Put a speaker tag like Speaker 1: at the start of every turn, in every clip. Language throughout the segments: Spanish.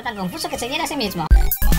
Speaker 1: tan confuso que se hiera a sí mismo.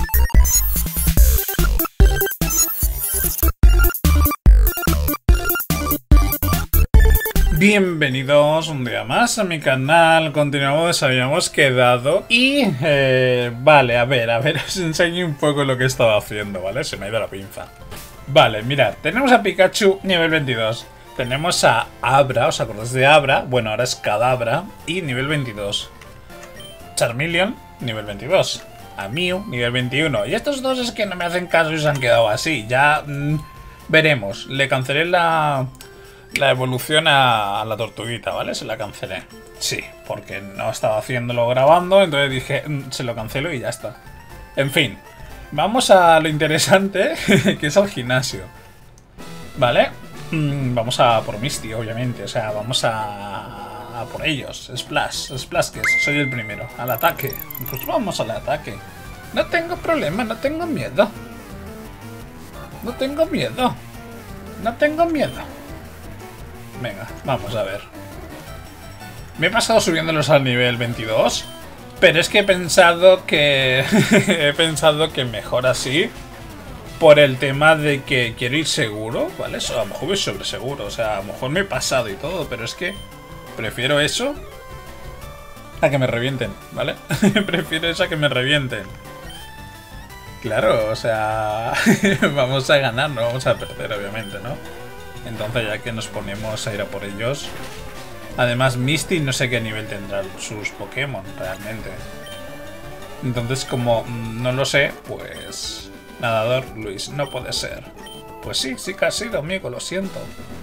Speaker 2: Bienvenidos un día más a mi canal. Continuamos, habíamos quedado y... vale, a ver, os enseño un poco lo que he estado haciendo, ¿vale? Se me ha ido la pinza. Vale, mirad, tenemos a Pikachu nivel 22. Tenemos a Abra, ¿os acordáis de Abra? Bueno, ahora es Kadabra y nivel 22. Charmeleon, nivel 22. A Mew, nivel 21. Y estos dos es que no me hacen caso y se han quedado así. Ya veremos. Le cancelé la evolución a la tortuguita, ¿vale? Se la cancelé. Sí, porque no estaba haciéndolo grabando, entonces dije, se lo cancelo y ya está. En fin, vamos a lo interesante, que es al gimnasio. ¿Vale? Vamos a por Misty, obviamente. O sea, vamos a por ellos. Splash, que soy el primero. Al ataque. Pues vamos al ataque. No tengo problema, no tengo miedo. No tengo miedo. No tengo miedo. Venga, vamos a ver. Me he pasado subiéndolos al nivel 22. Pero es que he pensado que... he pensado que mejor así. Por el tema de que quiero ir seguro, ¿vale? A lo mejor voy sobre seguro. O sea, a lo mejor me he pasado y todo. Pero es que prefiero eso a que me revienten, ¿vale? Prefiero eso a que me revienten. Claro, o sea... vamos a ganar, no vamos a perder, obviamente, ¿no? Entonces ya que nos ponemos a ir a por ellos. Además Misty no sé qué nivel tendrán sus Pokémon realmente. Entonces como no lo sé, pues... Nadador Luis, no puede ser. Pues sí, sí que ha sido, amigo, lo siento.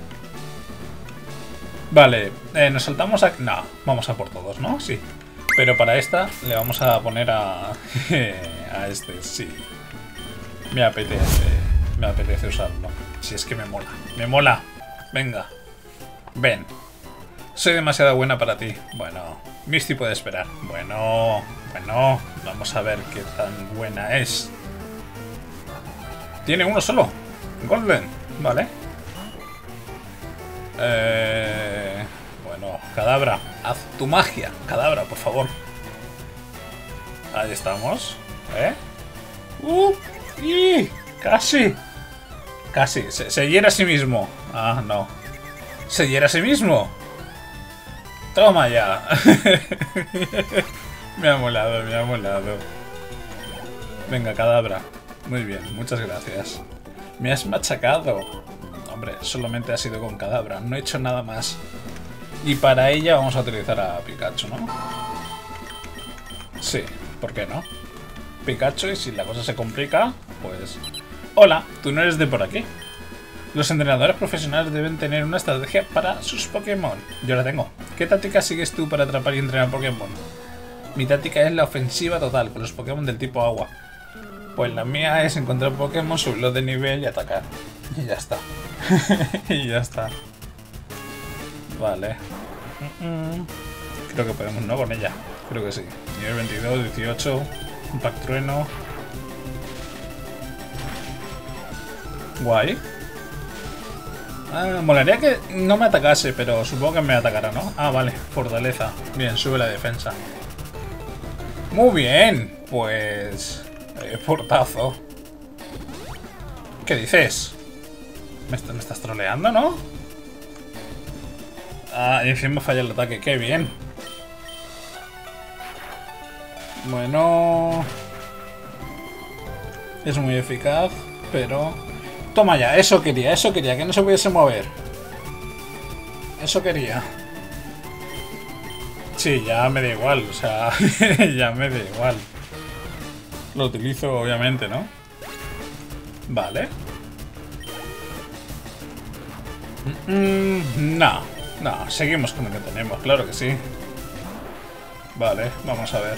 Speaker 2: Vale, nos saltamos a... No, vamos a por todos, ¿no? Sí. Pero para esta le vamos a poner a... a este, sí. Me apetece usarlo. Si es que me mola. ¡Me mola! Venga. Ven. Soy demasiado buena para ti. Bueno, Misty puede esperar. Bueno. Vamos a ver qué tan buena es. Tiene uno solo. Golden. Vale. Bueno, Kadabra. Haz tu magia. Kadabra, por favor. Ahí estamos. Casi. Casi. Se hiera a sí mismo. Ah, no. Se hiera a sí mismo. Toma ya. Me ha molado, me ha molado. Venga, Kadabra. Muy bien, muchas gracias. Me has machacado. Hombre, solamente ha sido con Kadabra. No he hecho nada más. Y para ella vamos a utilizar a Pikachu, ¿no? Sí, ¿por qué no? Pikachu, y si la cosa se complica, pues... Hola, tú no eres de por aquí. Los entrenadores profesionales deben tener una estrategia para sus Pokémon. Yo la tengo. ¿Qué táctica sigues tú para atrapar y entrenar Pokémon? Mi táctica es la ofensiva total, con los Pokémon del tipo agua. Pues la mía es encontrar Pokémon, subirlos de nivel y atacar. Y ya está. Y ya está. Vale. Creo que podemos, ¿no? Con ella. Creo que sí. Nivel 22, 18. Impact Trueno. Guay. Molaría que no me atacase, pero supongo que me atacará, ¿no? Ah, vale. Fortaleza. Bien, sube la defensa. Muy bien. Pues... portazo. ¿Qué dices? ¿Me estás troleando, no? Ah, y encima falla el ataque. ¡Qué bien! Bueno... Es muy eficaz, pero... Toma ya, eso quería, que no se pudiese mover. Eso quería. Sí, ya me da igual, o sea... ya me da igual. Lo utilizo, obviamente, ¿no? Vale. No, seguimos con lo que tenemos, claro que sí. Vale, vamos a ver.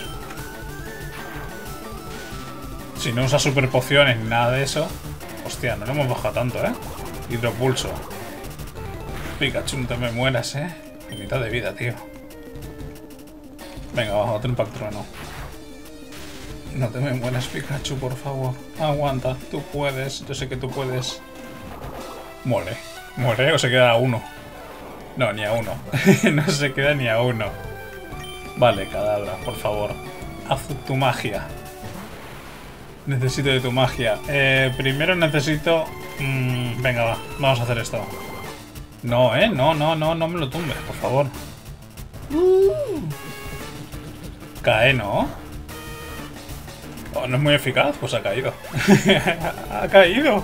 Speaker 2: Si no usa super pociones ni nada de eso. Hostia, no lo hemos bajado tanto, ¿eh? Hidropulso. Pikachu, no te me mueras, ¿eh? En mitad de vida, tío. Venga, baja otro Impact Trueno. No te me mueras, Pikachu, por favor. Aguanta, tú puedes. Yo sé que tú puedes. Muere. ¿Muere o se queda a uno? No, ni a uno. No se queda ni a uno. Vale, Kadabra, por favor. Haz tu magia. Necesito de tu magia. Primero necesito... venga, va. Vamos a hacer esto. No, no me lo tumbes, por favor. Cae, ¿no? Oh, no es muy eficaz, pues ha caído. Ha caído.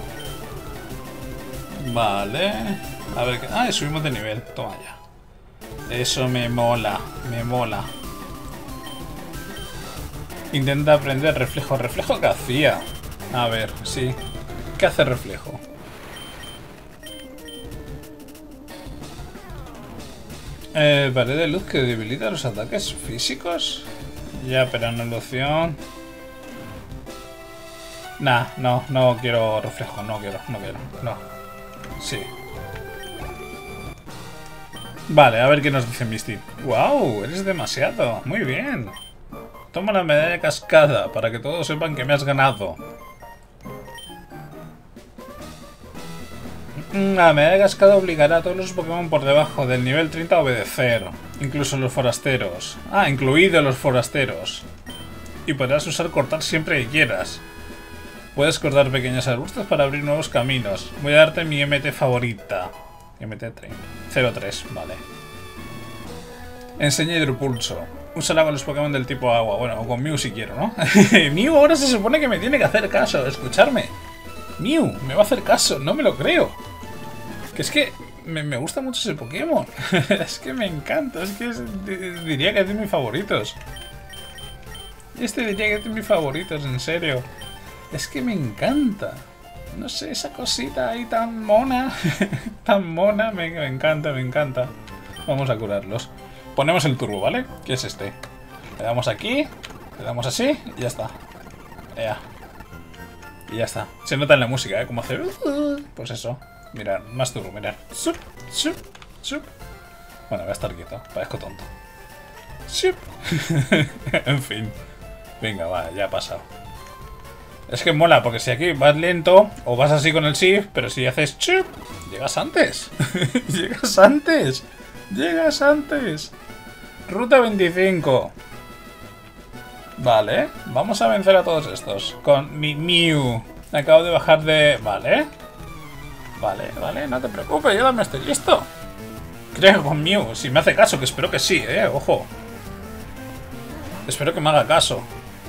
Speaker 2: Vale. A ver qué... Ah, subimos de nivel. Toma ya. Eso me mola. Me mola. Intenta aprender reflejo. ¿Reflejo qué hacía? A ver, sí. ¿Qué hace reflejo? Pared de luz que debilita los ataques físicos. Ya, pero anulación. Nah, no quiero reflejo. No quiero. No. Sí. Vale, a ver qué nos dice Misty. ¡Wow! Eres demasiado. Muy bien. Toma la medalla cascada para que todos sepan que me has ganado. La medalla cascada obligará a todos los Pokémon por debajo del nivel 30 a obedecer. Incluso los forasteros. Ah, incluidos los forasteros. Y podrás usar cortar siempre que quieras. Puedes cortar pequeños arbustos para abrir nuevos caminos. Voy a darte mi MT favorita. MT03, vale. Enseña hidropulso. Úsala con los Pokémon del tipo agua. Bueno, o con Mew si quiero, ¿no? Mew ahora se supone que me tiene que hacer caso. Escucharme. Mew, me va a hacer caso. No me lo creo. Que es que me gusta mucho ese Pokémon. Es que me encanta. Es que diría que es de mis favoritos. Diría que es de mis favoritos, en serio. Es que me encanta. No sé, esa cosita ahí tan mona. Tan mona. Me encanta, me encanta. Vamos a curarlos. Ponemos el turbo, ¿vale? Que es este. Le damos aquí. Le damos así. Y ya está. Ya. Y ya está. Se nota en la música, ¿eh? Como hace... Pues eso. Mirad, más turbo, mirad. Sup, sup, sup. Bueno, voy a estar quieto. Parezco tonto. Sup. En fin. Venga, va, ya ha pasado. Es que mola, porque si aquí vas lento o vas así con el shift, pero si haces chup, llegas antes. Llegas antes. Llegas antes. Ruta 25. Vale, vamos a vencer a todos estos. Con mi Mew. Acabo de bajar de... Vale. Vale, no te preocupes, yo también estoy listo. Creo con Mew, si me hace caso, que espero que sí, ojo. Espero que me haga caso.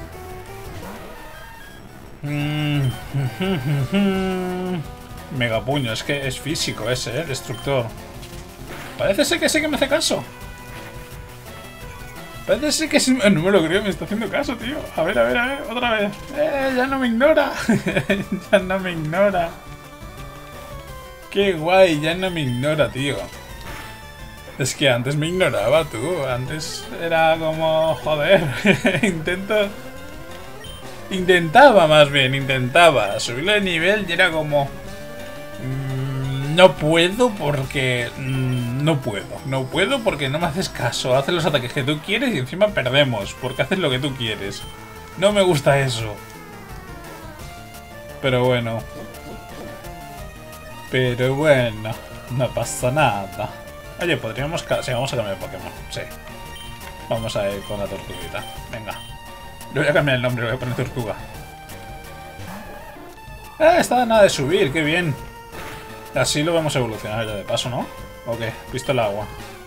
Speaker 2: Megapuño, es que es físico ese, destructor. Parece ser que sí que me hace caso. Parece ser que sí. No me lo creo, me está haciendo caso, tío. A ver, otra vez. Ya no me ignora. Ya no me ignora. Qué guay, ya no me ignora, tío. Es que antes me ignoraba, tú. Antes era como... Joder. Intentaba subirlo de nivel y era como... no puedo porque... no puedo porque no me haces caso. Haces los ataques que tú quieres y encima perdemos. Porque haces lo que tú quieres. No me gusta eso. Pero bueno. No pasa nada. Oye, podríamos... Sí, vamos a cambiar de Pokémon. Sí. Vamos a ir con la tortuguita. Venga. Le voy a cambiar el nombre, le voy a poner tortuga. Está nada de subir, qué bien. Así lo vamos a evolucionar ya de paso, ¿no? Ok, pistola agua.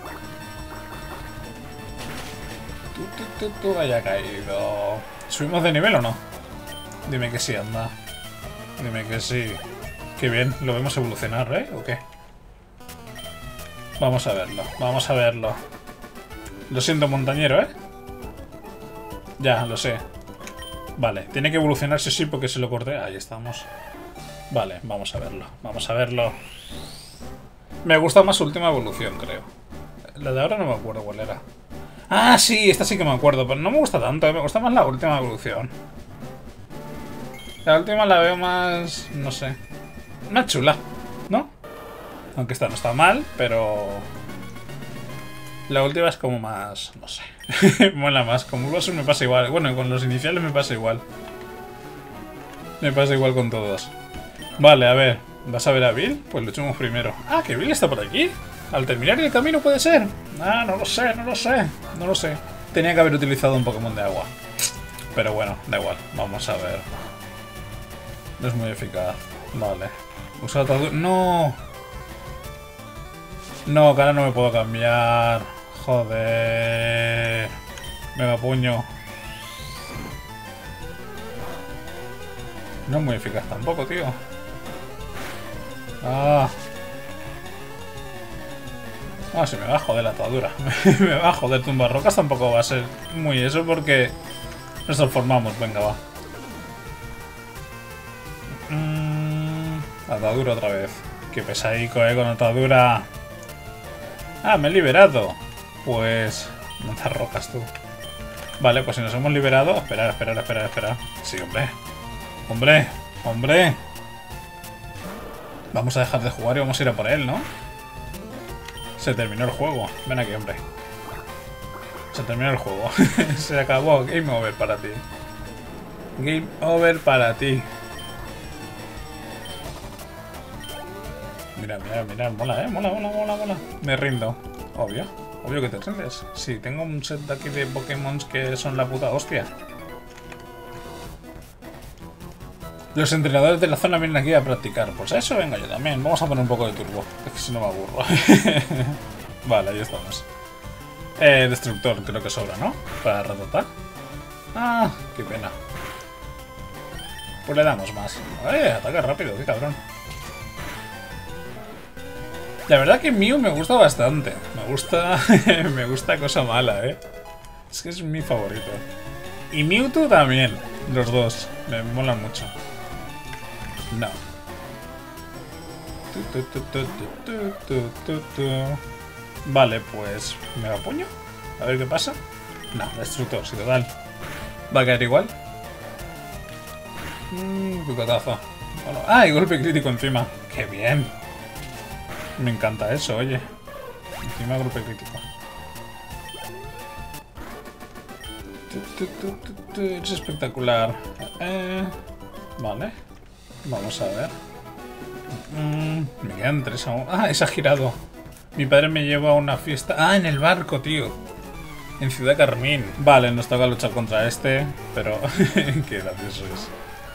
Speaker 2: Haya caído. ¿Subimos de nivel o no? Dime que sí, anda. Dime que sí. Qué bien, lo vemos evolucionar, ¿eh? ¿O qué? Vamos a verlo. Lo siento, montañero, ¿eh? Ya, lo sé. Vale, tiene que evolucionar sí porque se lo corté. Ahí estamos. Vale, vamos a verlo. Me gusta más su última evolución, creo. La de ahora no me acuerdo cuál era. Ah, sí, esta sí que me acuerdo, pero no me gusta tanto, me gusta más la última evolución. La última la veo más... no sé. Más chula, ¿no? Aunque esta no está mal, pero... la última es como más... no sé. Mola más. Con Bulbasaur me pasa igual. Bueno, con los iniciales me pasa igual. Me pasa igual con todos. Vale, a ver. ¿Vas a ver a Bill? Pues lo echamos primero. Ah, que Bill está por aquí. Al terminar el camino puede ser. Ah, no lo sé. Tenía que haber utilizado un Pokémon de agua. Pero bueno, da igual. Vamos a ver. No es muy eficaz. Vale. Usa atadura. ¡No! No, que ahora no me puedo cambiar. Joder. Mega puño. No es muy eficaz tampoco, tío. Ah. Ah, se me va a joder la atadura. Me va a joder tumbarrocas. Tampoco va a ser muy eso porque nos transformamos. Venga, va. Atadura otra vez. Qué pesadico, con atadura. Ah, me he liberado. Pues... lanzar rocas, tú. Vale, pues si nos hemos liberado... Esperar. Sí, hombre. Hombre. Vamos a dejar de jugar y vamos a ir a por él, ¿no? Se terminó el juego. Ven aquí, hombre. Se terminó el juego. Se acabó. Game over para ti. Game over para ti. Mira. Mola, Mola. Me rindo. Obvio que te rindes. Sí, tengo un set de aquí de Pokémon que son la puta hostia. Los entrenadores de la zona vienen aquí a practicar. Pues a eso venga yo también. Vamos a poner un poco de turbo. Es que si no me aburro. Vale, ahí estamos. Destructor creo que sobra, ¿no? Para Rattata. Ah, qué pena. Pues le damos más. Ataca rápido, qué cabrón. La verdad que Mew me gusta bastante. Me gusta cosa mala, Es que es mi favorito. Y Mewtwo también. Los dos. Me molan mucho. No. Vale, pues... ¿me va puño? A ver qué pasa. No, destructor, sí, total. ¿Va a caer igual? Picotazo. Bueno, ¡ah! Y golpe crítico encima. ¡Qué bien! Me encanta eso, oye. Encima golpe crítico. Es espectacular. Vale. Vamos a ver. Me quedan 3 aún. Ah, es girado. Mi padre me lleva a una fiesta. Ah, en el barco, tío. En Ciudad Carmín. Vale, nos toca luchar contra este. Pero qué gracioso es.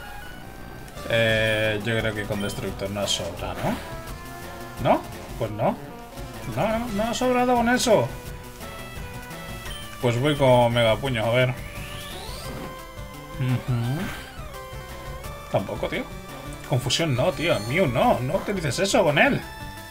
Speaker 2: Yo creo que con Destructor no sobra, ¿no? ¿No? Pues no. No ha sobrado con eso. Pues voy con Mega Puño, a ver. Tampoco, tío. Confusión no, tío. Mew no. No utilices eso con él.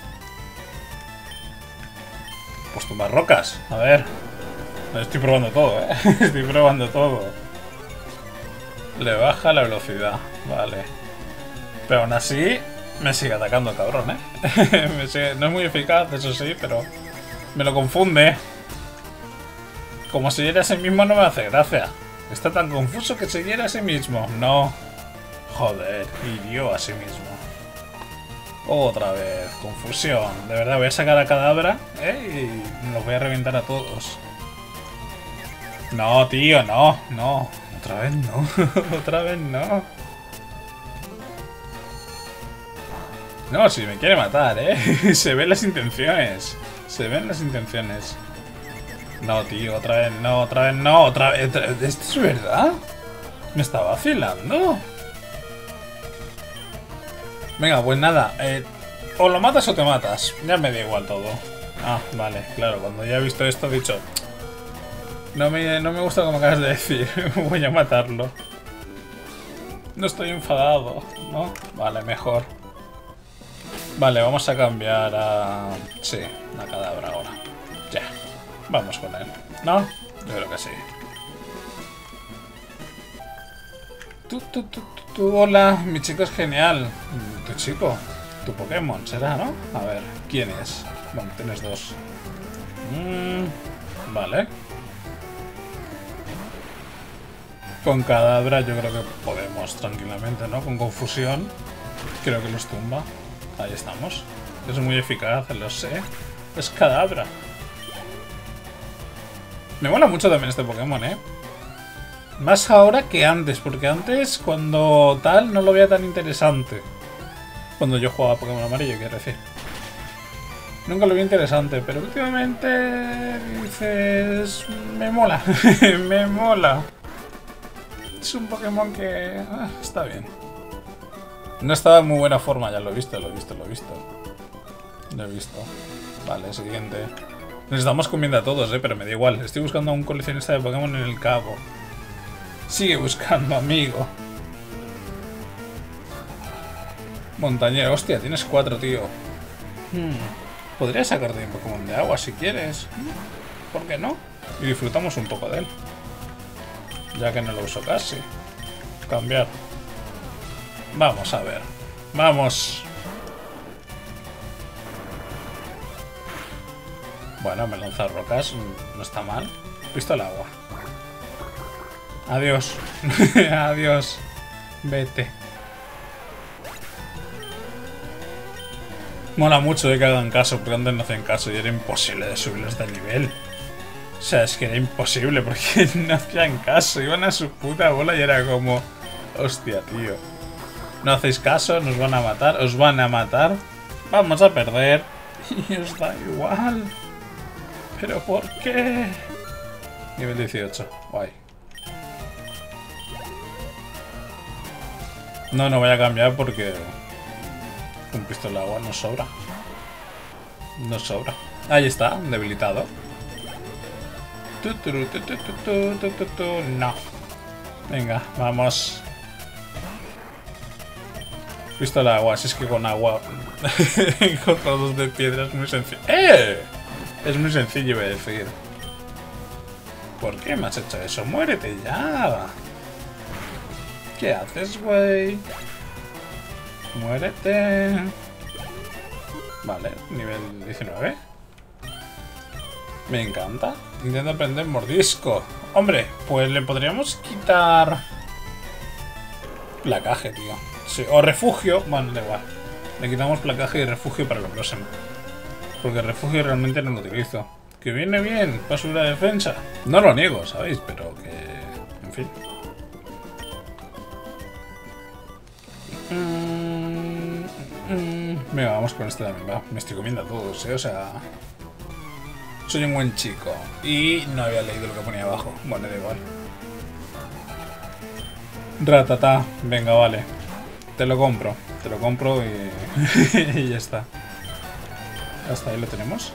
Speaker 2: Pues tumbar rocas. A ver. Estoy probando todo, Estoy probando todo. Le baja la velocidad. Vale. Pero aún así... me sigue atacando, cabrón, No es muy eficaz, eso sí, pero... me lo confunde. Como si era ese mismo no me hace gracia. Está tan confuso que se hiera a sí mismo. No. Joder, hirió a sí mismo. Otra vez, confusión. De verdad, voy a sacar a Kadabra, y los voy a reventar a todos. No, tío, no. Otra vez no. Otra vez no. No, si me quiere matar, Se ven las intenciones. No, tío, otra vez no. Otra vez. ¿Esto es verdad? Me está vacilando. Venga, pues nada. O lo matas o te matas. Ya me da igual todo. Ah, vale, claro. Cuando ya he visto esto he dicho... No me gusta como acabas de decir. Voy a matarlo. No estoy enfadado, ¿no? Vale, mejor. Vale, vamos a cambiar a... sí, a Kadabra ahora. Ya, vamos con él. ¿No? Yo creo que sí. Hola, mi chico es genial. Tu chico, tu Pokémon será, ¿no? A ver, ¿quién es? Bueno, tienes 2. Vale. Con Kadabra yo creo que podemos tranquilamente, ¿no? Con confusión. Creo que los tumba. Ahí estamos. Es muy eficaz, lo sé. Es Kadabra. Me mola mucho también este Pokémon, Más ahora que antes, porque antes, cuando tal, no lo veía tan interesante. Cuando yo jugaba Pokémon amarillo, quiero decir. Nunca lo vi interesante, pero últimamente dices... me mola. Me mola. Es un Pokémon que... está bien. No estaba en muy buena forma, ya lo he visto. Lo he visto. Vale, siguiente. Nos estamos comiendo a todos, pero me da igual. Estoy buscando a un coleccionista de Pokémon en el cabo. Sigue buscando, amigo. Montañero, hostia, tienes 4, tío. Podría sacarte un Pokémon de agua si quieres. ¿Por qué no? Y disfrutamos un poco de él. Ya que no lo uso casi. Cambiar. Vamos a ver. Vamos. Bueno, me lanza rocas. No está mal. Pistola agua. Adiós. Adiós. Vete. Mola mucho de que hagan caso, porque antes no hacían caso y era imposible de subirlos de nivel. O sea, es que era imposible porque no hacían caso. Iban a su puta bola y era como... Hostia, tío. No hacéis caso, nos van a matar. Os van a matar. Vamos a perder. Y os da igual. ¿Pero por qué? Nivel 18. Guay. No voy a cambiar porque... Un pistola de agua nos sobra. Nos sobra. Ahí está, debilitado. No. Venga, vamos. Pistola de agua, si es que con agua con todos de piedra es muy sencillo. Es muy sencillo, iba a decir. ¿Por qué me has hecho eso? ¡Muérete ya! ¿Qué haces, güey? Muérete. Vale, nivel 19. Me encanta. Intento aprender mordisco. Hombre, pues le podríamos quitar... Placaje, tío. Sí, o refugio. Bueno, da igual. Le quitamos placaje y refugio para lo próximo. Porque refugio realmente no lo utilizo. Que viene bien para subir la defensa. No lo niego, ¿sabéis? Pero que... En fin. Venga, vamos con este también, va. Me estoy comiendo a todos, o sea... Soy un buen chico. Y no había leído lo que ponía abajo. Bueno, da igual. Ratata. Venga, vale. Te lo compro y... y ya está. Hasta ahí lo tenemos.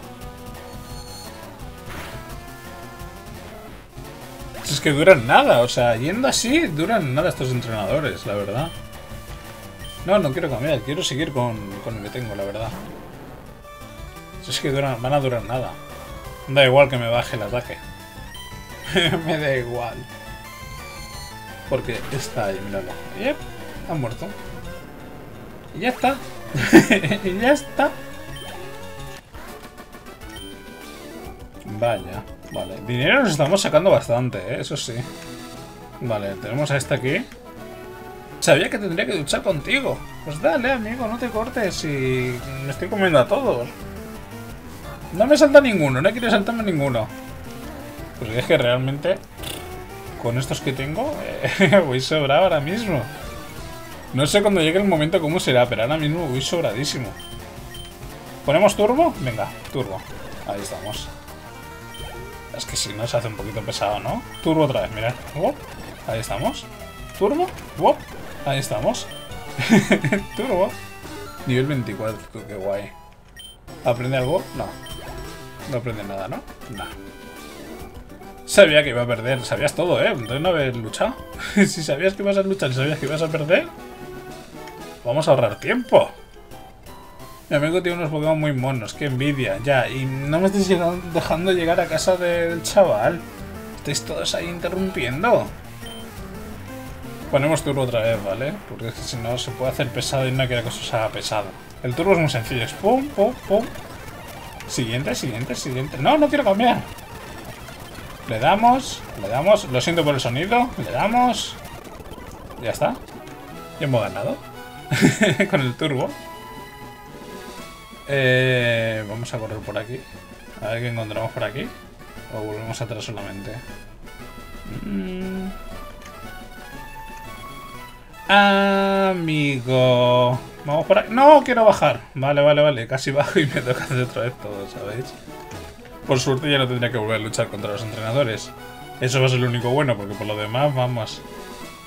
Speaker 2: Es que duran nada, o sea, yendo así, duran nada estos entrenadores, la verdad. No quiero cambiar, quiero seguir con lo que tengo, la verdad. Es que van a durar nada. Da igual que me baje el ataque. Me da igual. Porque está ahí, míralo. Yep, ha muerto. Y ya está. Y ya está. Vaya, vale. Dinero nos estamos sacando bastante, eso sí. Vale, tenemos a este aquí. Sabía que tendría que luchar contigo. Pues dale, amigo, no te cortes y me estoy comiendo a todos. No me salta ninguno, no quiero saltarme ninguno. Pues es que realmente con estos que tengo voy sobrado ahora mismo. No sé cuando llegue el momento cómo será, pero ahora mismo voy sobradísimo. ¿Ponemos turbo? Venga, turbo. Ahí estamos. Es que si no se hace un poquito pesado, ¿no? Turbo otra vez, mirad. Ahí estamos. Turbo. Ahí estamos. Turbo. Nivel 24, qué guay. ¿Aprende algo? No. No aprende nada, ¿no? No. Sabía que iba a perder. Sabías todo, ¿eh? Entonces no haber luchado. Si sabías que ibas a luchar y sabías que ibas a perder, vamos a ahorrar tiempo. Mi amigo tiene unos Pokémon muy monos. Qué envidia. Ya, y no me estáis dejando llegar a casa del chaval. Estáis todos ahí interrumpiendo. Ponemos turbo otra vez, ¿vale? Porque si no se puede hacer pesado y no quiero que eso se haga pesado. El turbo es muy sencillo. Es pum, pum, pum. Siguiente. No quiero cambiar. Le damos. Lo siento por el sonido. Le damos. Ya está. Y hemos ganado. Con el turbo. Vamos a correr por aquí. A ver qué encontramos por aquí. O volvemos atrás solamente. Amigo. Vamos por aquí. No, quiero bajar. Vale. Casi bajo y me toca hacer otra vez todo, ¿sabéis? Por suerte ya no tendría que volver a luchar contra los entrenadores. Eso va a ser lo único bueno, porque por lo demás, vamos.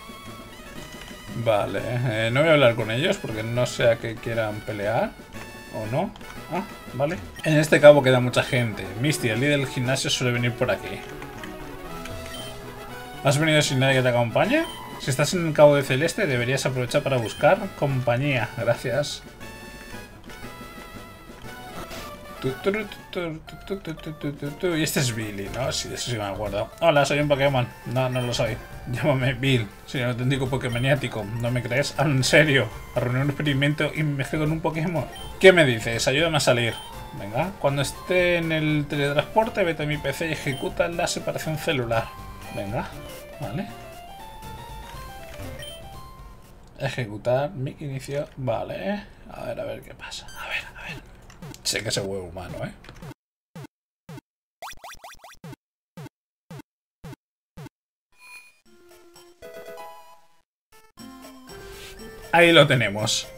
Speaker 2: Vale, no voy a hablar con ellos porque no sé a qué quieran pelear. ¿O no? Ah, vale. En este cabo queda mucha gente. Misty, el líder del gimnasio, suele venir por aquí. ¿Has venido sin nadie que te acompañe? Si estás en el cabo de Celeste, deberías aprovechar para buscar compañía. Gracias. Y este es Billy, ¿no? Sí, de eso sí me acuerdo. Hola, soy un Pokémon. No, no lo soy. Llámame Bill. Soy un auténtico Pokémoniático. ¿No me crees? Hablo en serio. A reunir un experimento y me mezclo con un Pokémon. ¿Qué me dices? Ayúdame a salir. Venga. Cuando esté en el teletransporte, vete a mi PC y ejecuta la separación celular. Venga. Vale. Ejecutar mi inicio. Vale. A ver qué pasa. A ver. Sé que ese huevo humano, ¿eh? Ahí lo tenemos.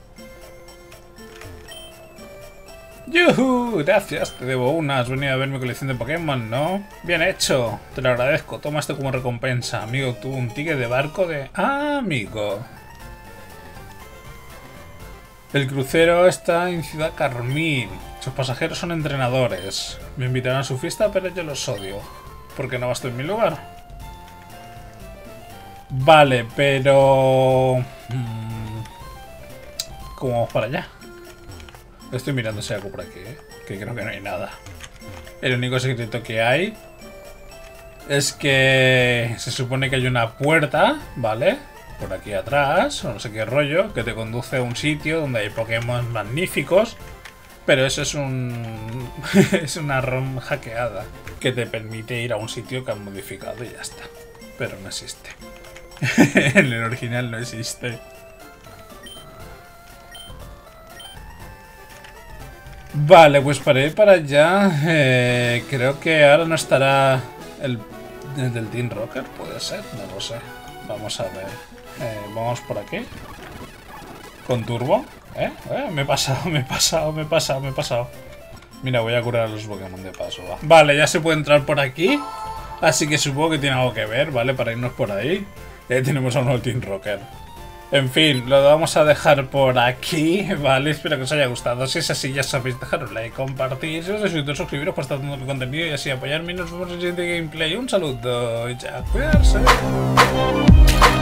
Speaker 2: ¡Yuhu! Gracias, te debo una. Has venido a ver mi colección de Pokémon, ¿no? Bien hecho, te lo agradezco. Toma esto como recompensa. Amigo, tú, un ticket de barco de... ¡Ah, amigo! El crucero está en Ciudad Carmín. Sus pasajeros son entrenadores. Me invitarán a su fiesta, pero yo los odio. ¿Por qué no vas tú en mi lugar? Vale, pero... ¿Cómo vamos para allá? Estoy mirando si hay algo por aquí, ¿eh? Que creo que no hay nada. El único secreto que hay es que se supone que hay una puerta, ¿vale? Por aquí atrás, o no sé qué rollo, que te conduce a un sitio donde hay Pokémon magníficos. Pero eso es un... es una ROM hackeada que te permite ir a un sitio que han modificado y ya está. Pero no existe. En el original no existe. Vale, pues para ir para allá, creo que ahora no estará el del Team Rocket, puede ser, no lo sé. Vamos a ver. Vamos por aquí. Con turbo. Me he pasado. Mira, voy a curar a los Pokémon de paso, va. Vale, ya se puede entrar por aquí. Así que supongo que tiene algo que ver, ¿vale? Para irnos por ahí. Y ahí tenemos a un nuevo Team Rocket. En fin, lo vamos a dejar por aquí, ¿vale? Espero que os haya gustado. Si es así, ya sabéis, dejar un like, compartir, si os habéis suscrito, suscribiros para estar dando mi contenido y así apoyarme. Nos vemos en el siguiente gameplay. Un saludo y ya, cuidarse.